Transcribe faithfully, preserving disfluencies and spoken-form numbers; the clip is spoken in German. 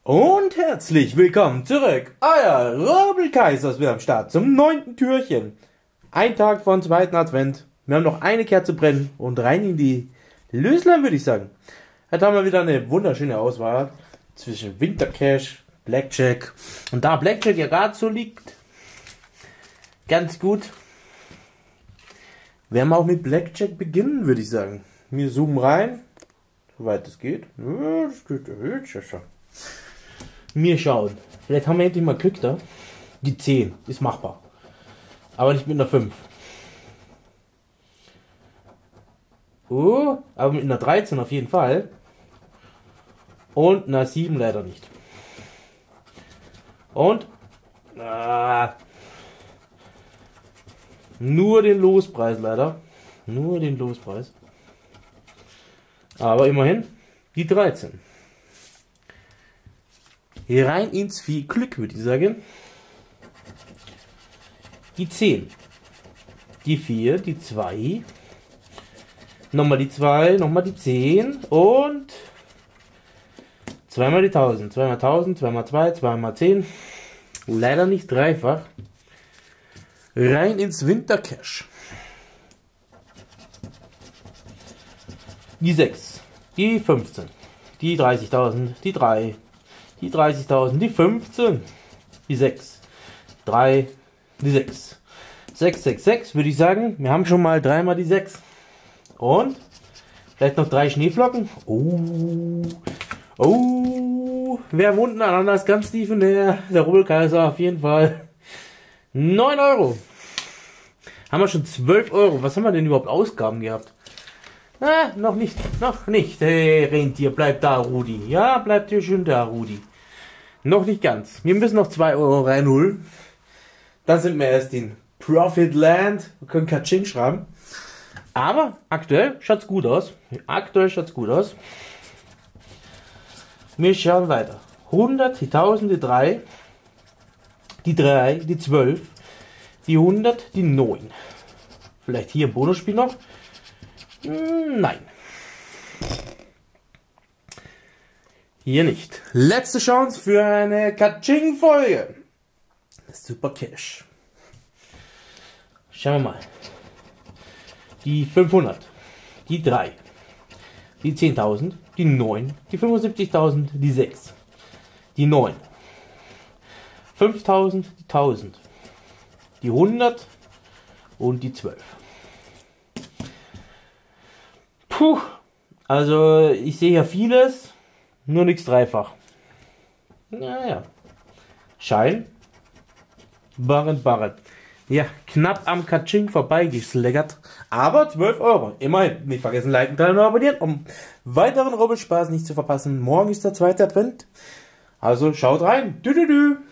Und herzlich willkommen zurück, euer Rubbelkaiser ist wieder am Start zum neunten Türchen. Ein Tag vom zweiten Advent. Wir haben noch eine Kerze brennen und rein in die Löslein, würde ich sagen. Heute haben wir wieder eine wunderschöne Auswahl zwischen Wintercash, Blackjack. Und da Blackjack ja gerade so liegt, ganz gut, werden wir auch mit Blackjack beginnen, würde ich sagen. Wir zoomen rein, soweit es geht. Ja, das geht ja schon. Wir schauen. Vielleicht haben wir endlich mal Glück da. Die zehn ist machbar. Aber nicht mit einer fünf. Oh, aber mit einer dreizehn auf jeden Fall. Und einer sieben leider nicht. Und ah, nur den Lospreis leider. Nur den Lospreis. Aber immerhin die dreizehn. Hier rein ins viel Glück, würde ich sagen. Die zehn. Die vier, die zwei. Nochmal die zwei, nochmal die zehn. Und zweimal die tausend. Zweimal tausend, zweimal zwei, zweimal zehn. Leider nicht dreifach. Rein ins Wintercash. Die sechs. Die fünfzehn. Die dreißigtausend. Die drei. Die dreißigtausend, die fünfzehn, die sechs, drei, die sechs. sechs, sechs, sechs würde ich sagen. Wir haben schon mal dreimal die sechs. Und vielleicht noch drei Schneeflocken. Oh, oh, wer wohnt aneinander ist ganz tief in der, der Rubbelkaiser auf jeden Fall. neun Euro. Haben wir schon zwölf Euro. Was haben wir denn überhaupt Ausgaben gehabt? Ah, noch nicht, noch nicht. Hey, Rentier, bleib da, Rudi. Ja, bleibt hier schön da, Rudi. Noch nicht ganz. Wir müssen noch zwei Euro reinholen. Dann sind wir erst in Profit Land. Wir können Katsching schreiben. Aber aktuell schaut's gut aus. Aktuell schaut's gut aus. Wir schauen weiter. hundert, die tausend, die drei. Die drei, die zwölf. Die hundert, die neun. Vielleicht hier ein Bonusspiel noch. Nein. Hier nicht. Letzte Chance für eine Katsching-Folge. Super Cash. Schauen wir mal. Die fünfhundert. Die drei. Die zehntausend. Die neun. Die fünfundsiebzigtausend. Die sechs. Die neun. fünftausend. Die tausend. Die hundert. Und die zwölf. Puh. Also ich sehe ja vieles. Nur nichts dreifach. Naja. Schein. Barren, Barren. Ja, knapp am Katsching vorbeigesleggert. Aber zwölf Euro. Immerhin. Nicht vergessen, liken, teilen und abonnieren, um weiteren Rubbelspaß nicht zu verpassen. Morgen ist der zweite Advent. Also schaut rein. Dü -dü -dü.